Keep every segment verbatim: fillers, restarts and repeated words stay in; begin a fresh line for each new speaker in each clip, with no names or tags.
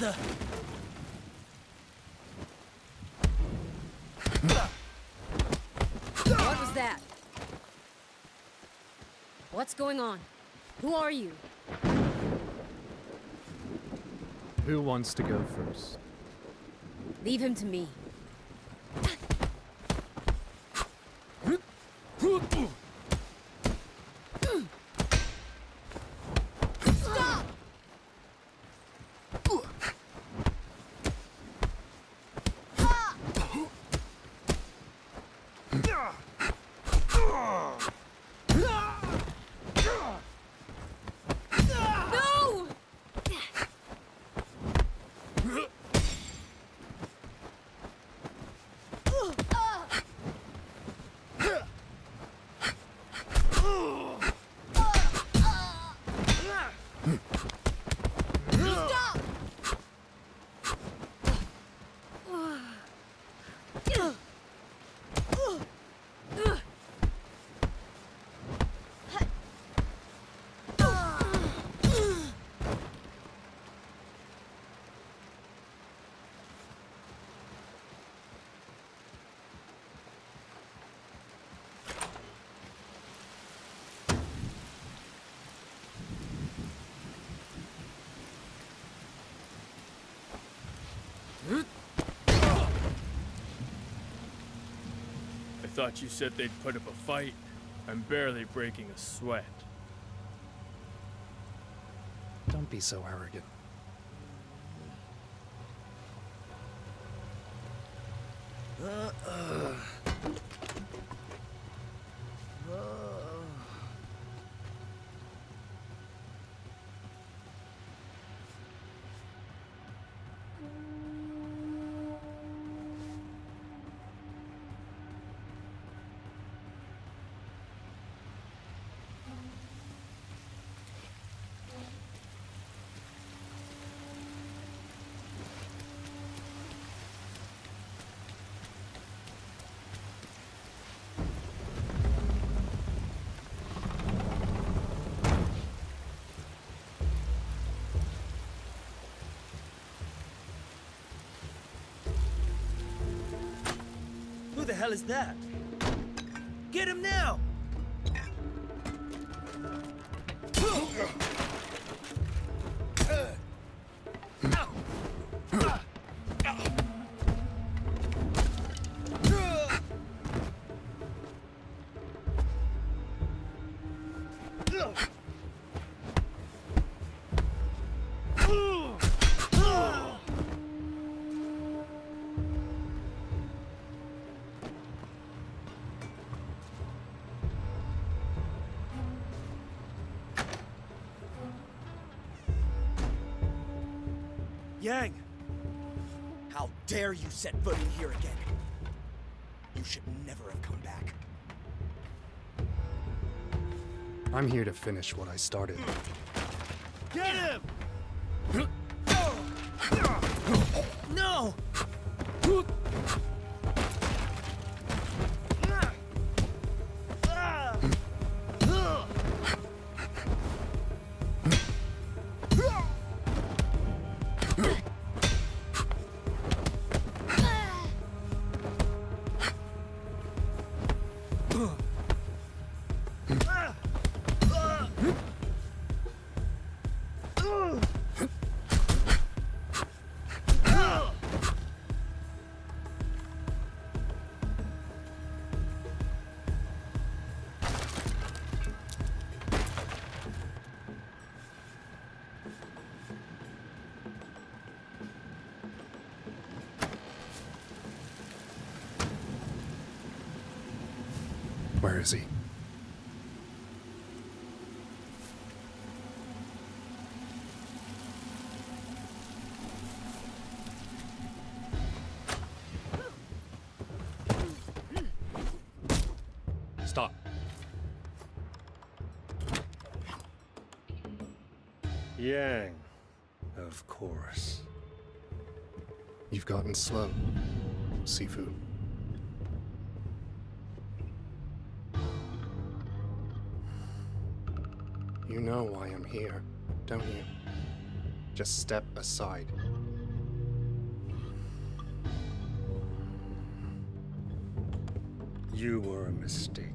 the...
What was that? What's going on? Who are you?
Who wants to go first?
Leave him to me.
Stop!
No!
Stop!
I thought you said they'd put up a fight. I'm barely breaking a sweat.
Don't be so arrogant.
Who the hell is that? Get him now! Yang! How dare you set foot in here again? You should never have come back.
I'm here to finish what I started.
Get him! No!
Where is he? Stop.
Yang, of course.
You've gotten slow, Sifu. You know why I'm here, don't you? Just step aside.
You were a mistake.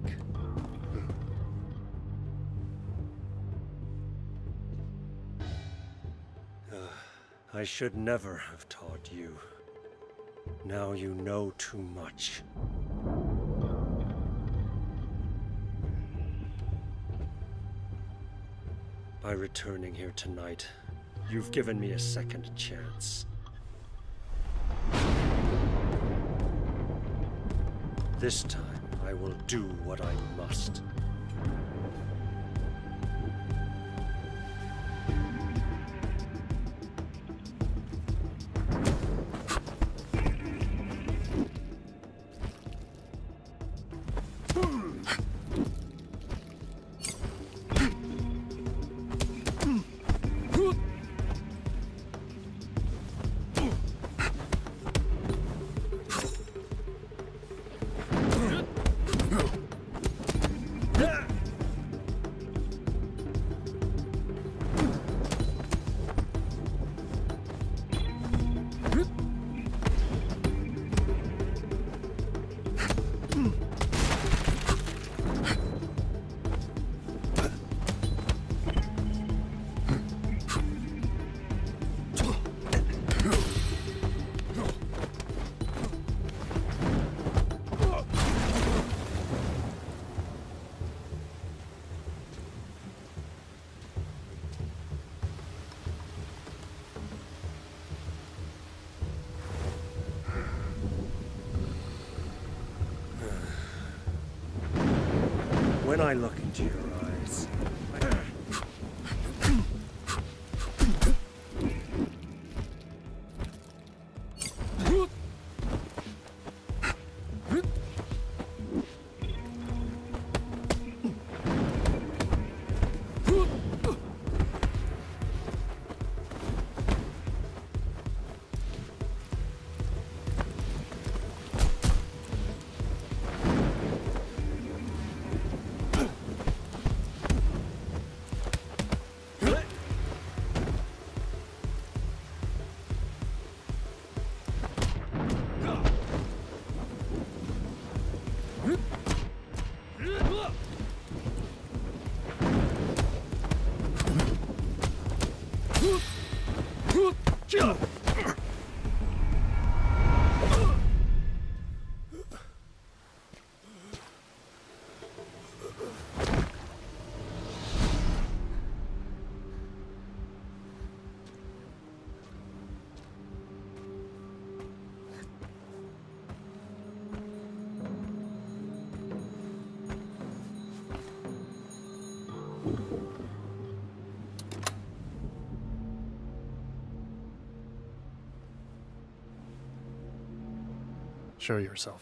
Uh, I should never have taught you. Now you know too much. By returning here tonight, you've given me a second chance. This time, I will do what I must. When I look into your eyes,
Show yourself.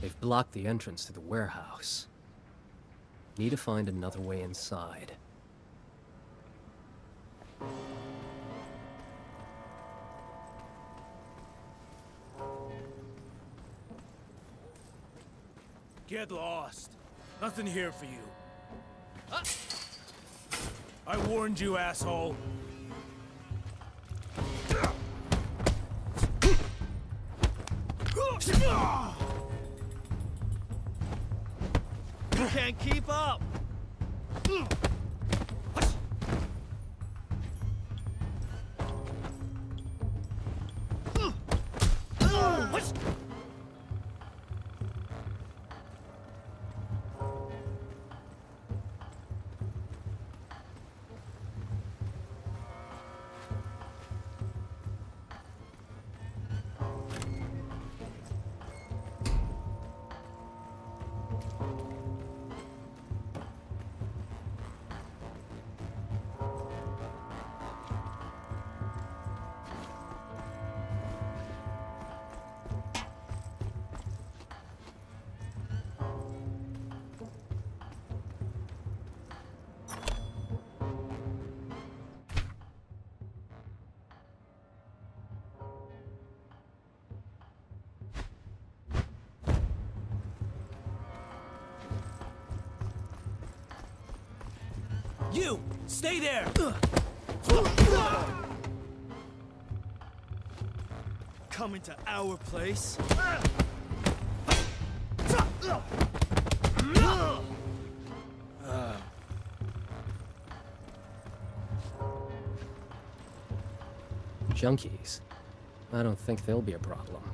They've blocked the entrance to the warehouse. Need to find another way inside.
Get lost. Nothing here for you. Ah! I warned you, asshole. You can't keep up. You! Stay there! Coming to our place?
Junkies. I don't think they'll be a problem.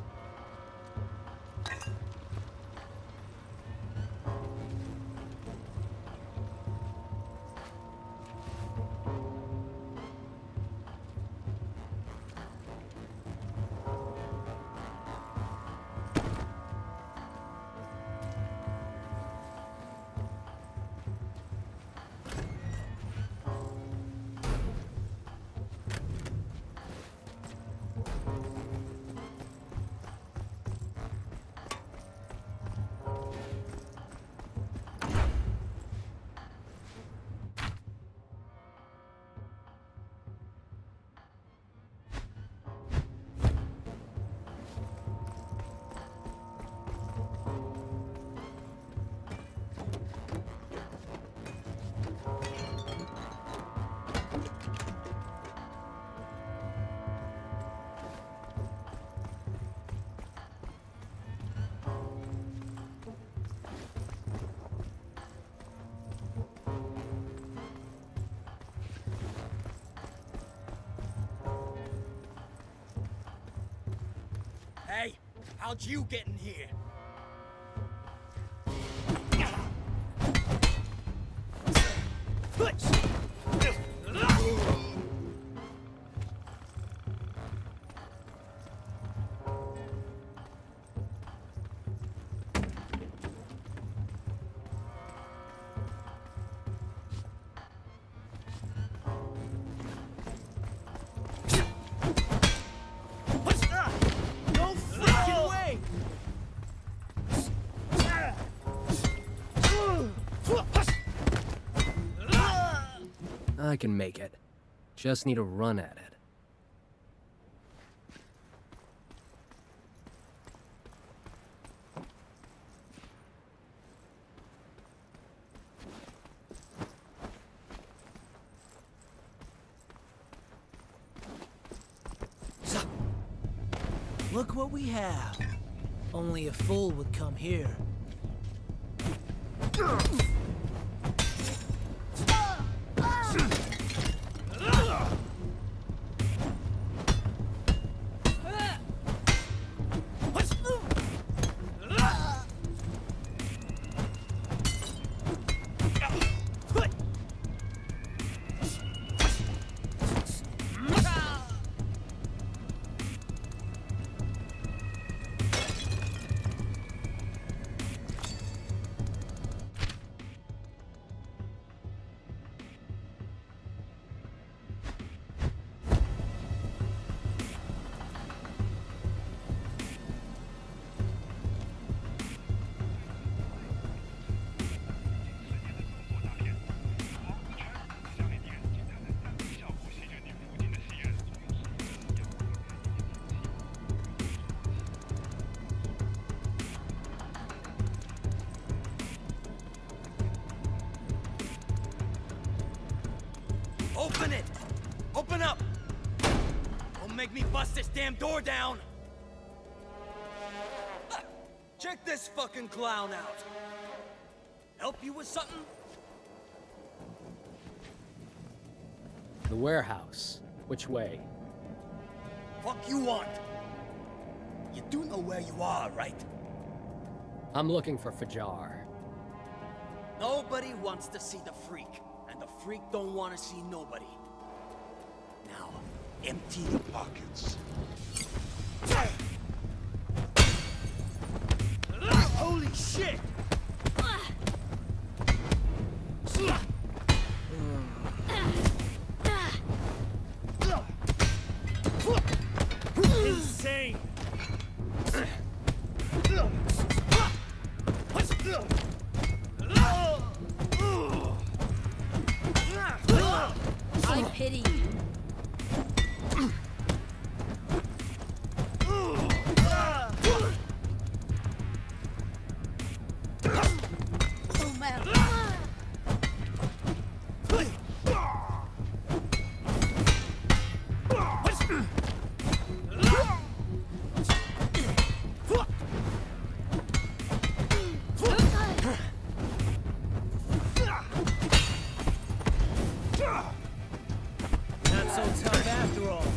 Hey, how'd you get in here?
I can make it. Just need a run at it.
Look what we have. Only a fool would come here.
Open it! Open up! Don't make me bust this damn door down! Ah, check this fucking clown out! Help you with something?
The warehouse. Which way?
Fuck you want? You do know where you are, right?
I'm looking for Fajar.
Nobody wants to see the freak, and the freak don't want to see nobody. Now, empty your pockets. Holy shit!
Insane!
I pity you. Oh man.
Not so tough after all.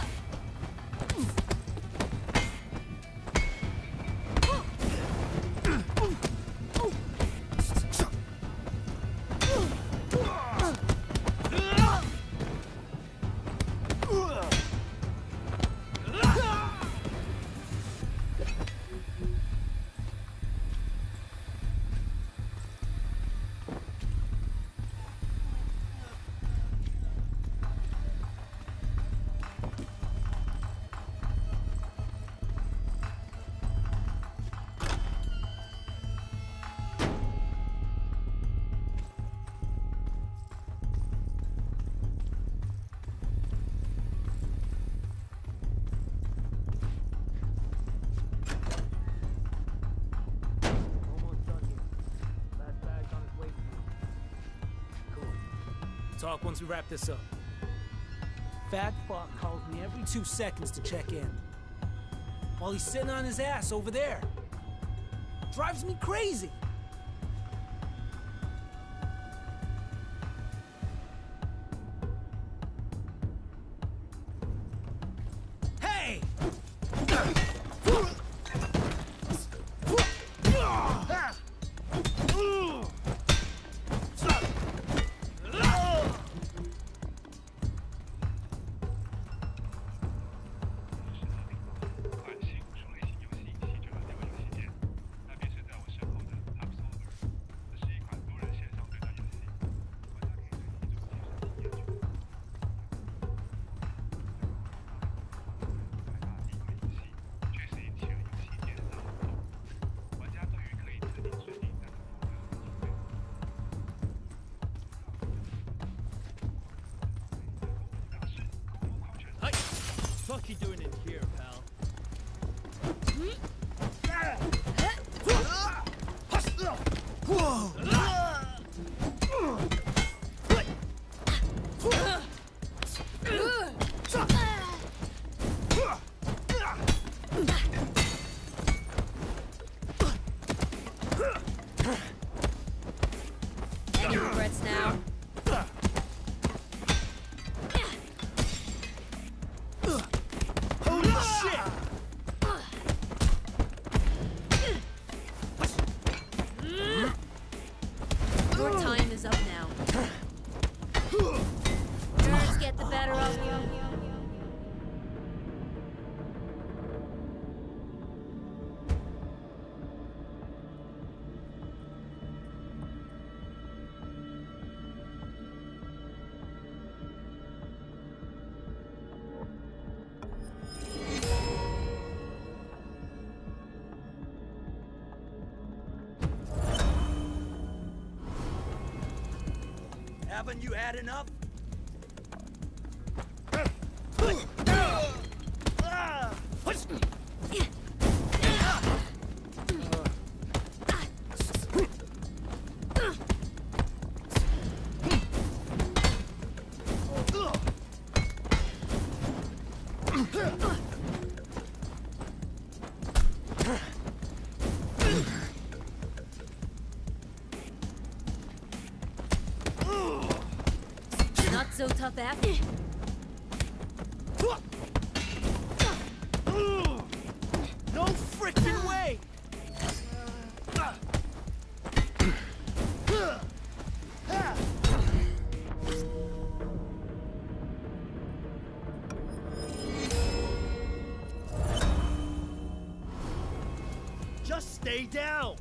Talk once we wrap this up. Fat fuck calls me every two seconds to check in. While he's sitting on his ass over there. Drives me crazy. Hey!
What you doing in here, pal?
Any regrets now? Your time is up now. Nerves get the better of you.
Haven't you had enough?
Not so tough after.
No frickin' way! Just stay down!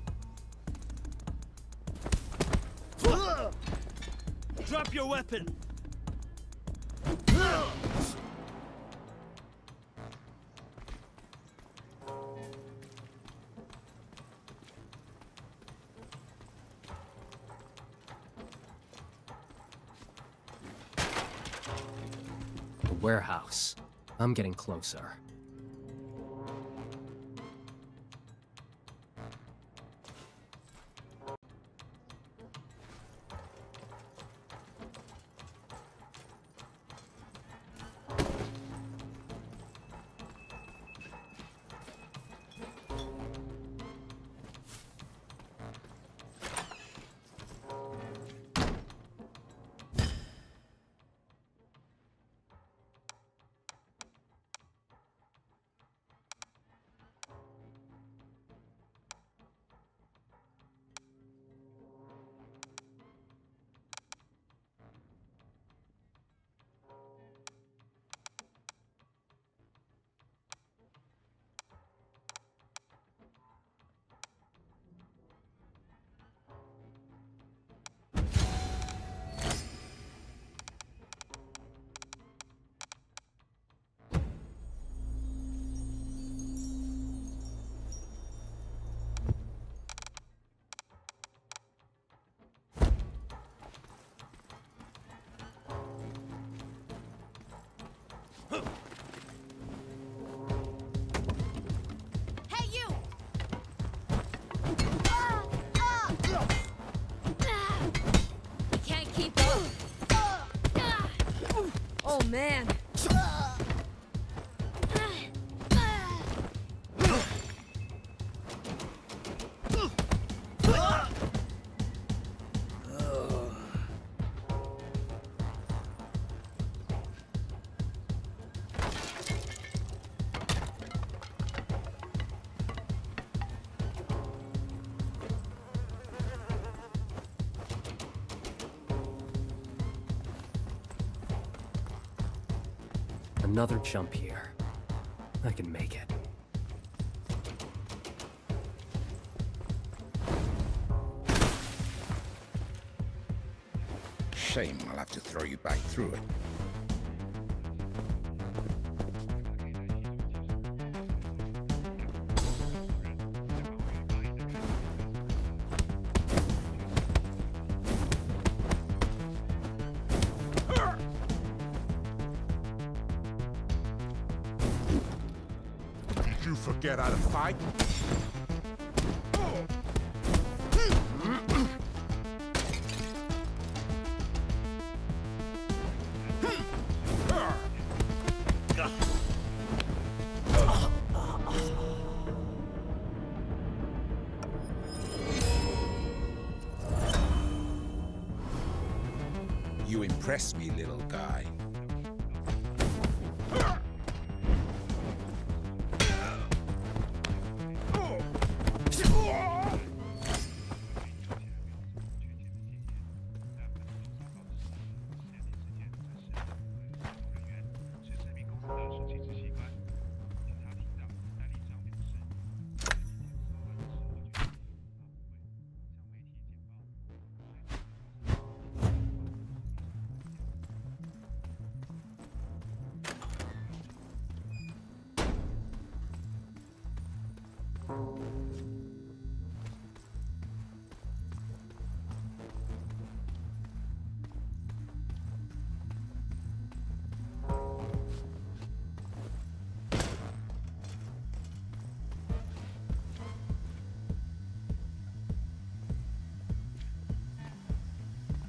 Drop your weapon!
The warehouse. I'm getting closer.
Hey, you! We can't keep up. Oh, man.
Another jump here. I can make it.
Shame I'll have to throw you back through it.
Did you forget how to fight?
You impress me, little guy.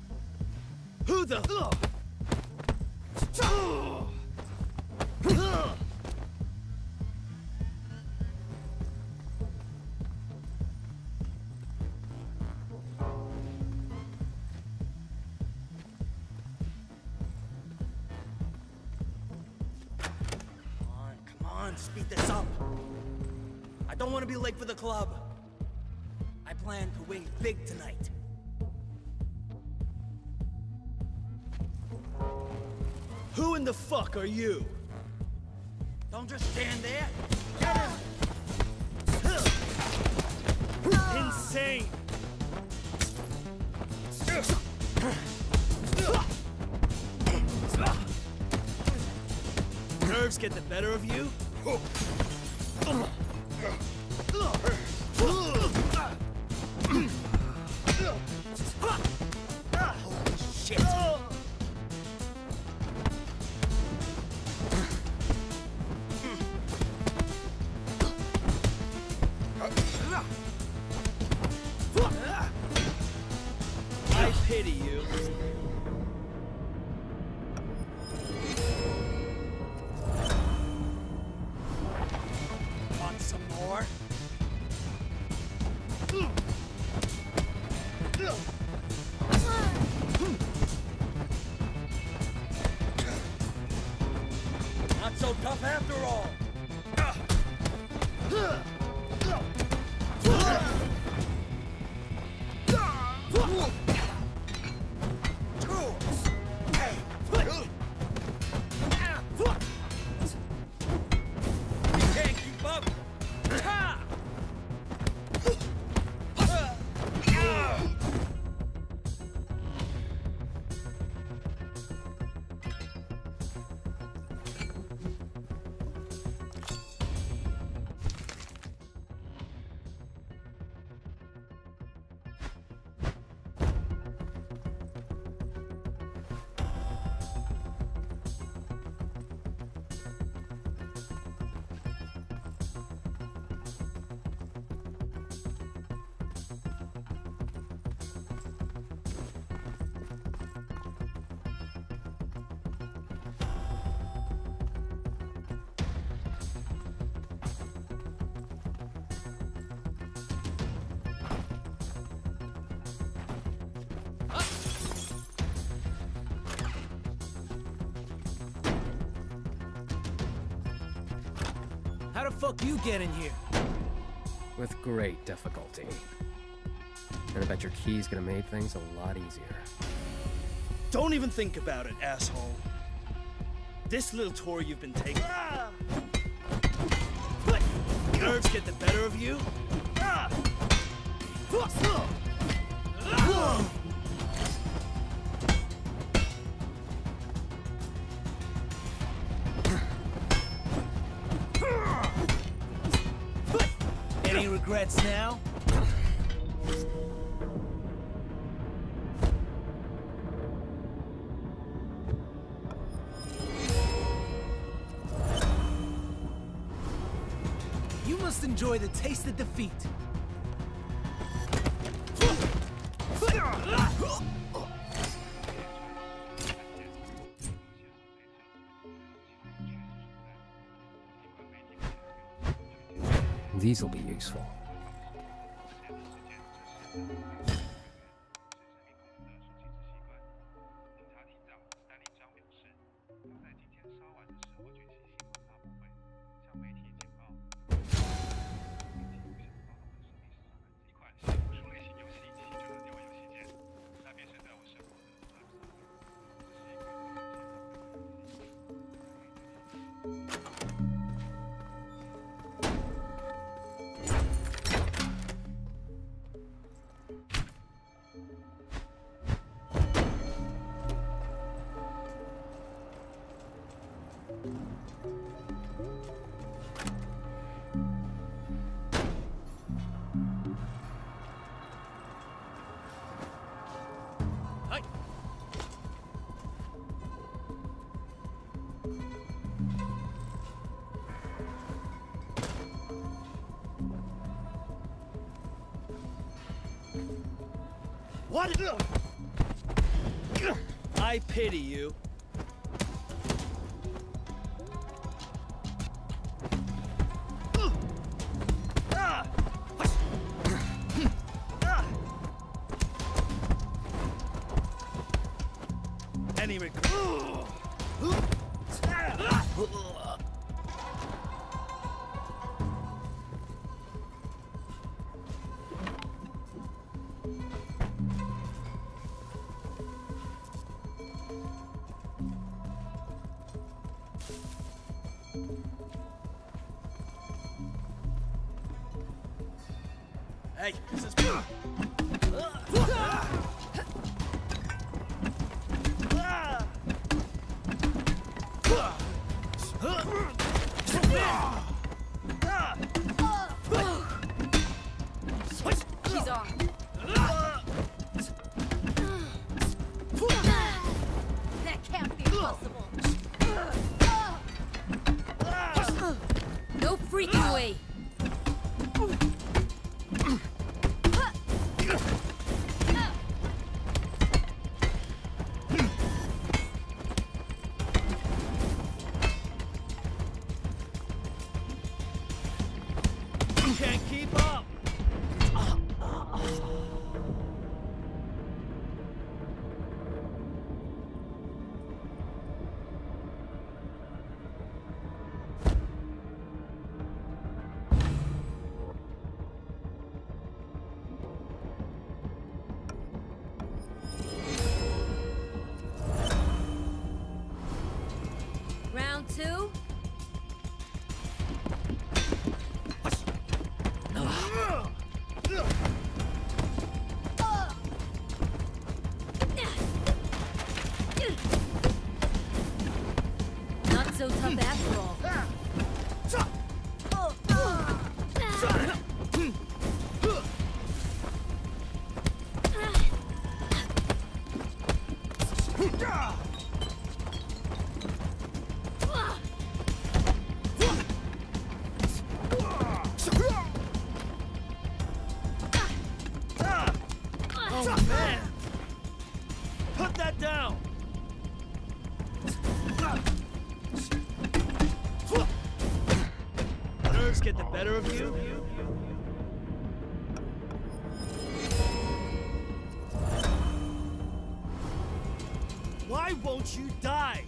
Who the?
and speed this up. I don't want to be late for the club. I plan to win big tonight.
Who in the fuck are you?
Don't just stand there. Get him!
Insane! Nerves get the better of you?
Shit!
I pity you.
Want some more? Not so tough after all. You can't keep up. Ha!
How the fuck you get in here?
With great difficulty. And I bet your key's gonna make things a lot easier.
Don't even think about it, asshole. This little tour you've been taking. Nerves get the better of you?
Any regrets now? You must enjoy the taste of defeat.
These'll be useful.
What? I pity you. Any regret? Hey, this is...
She's off. That can't be possible. No freaking way.
Can't keep up.
Round two. Not so tough after all.
Oh, man! Put that down! Nerves get the better of you? Why won't you die?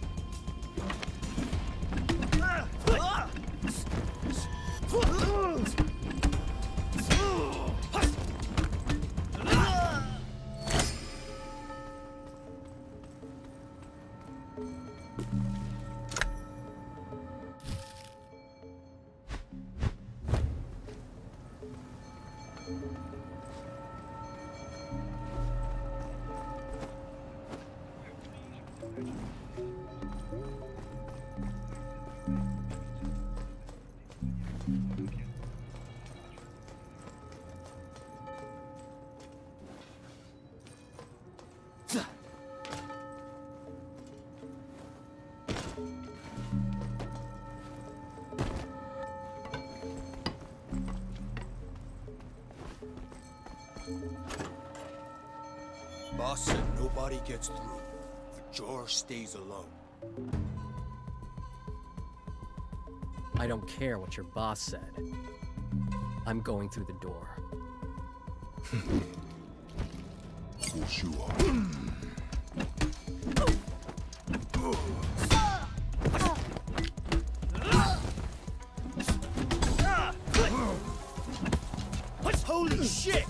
Boss said nobody gets through. The door stays alone.
I don't care what your boss said. I'm going through the door.
Of course you are.
Holy shit!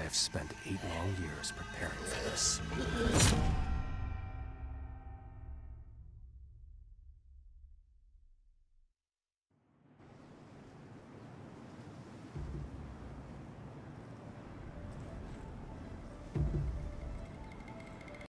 have spent eight long years preparing for this.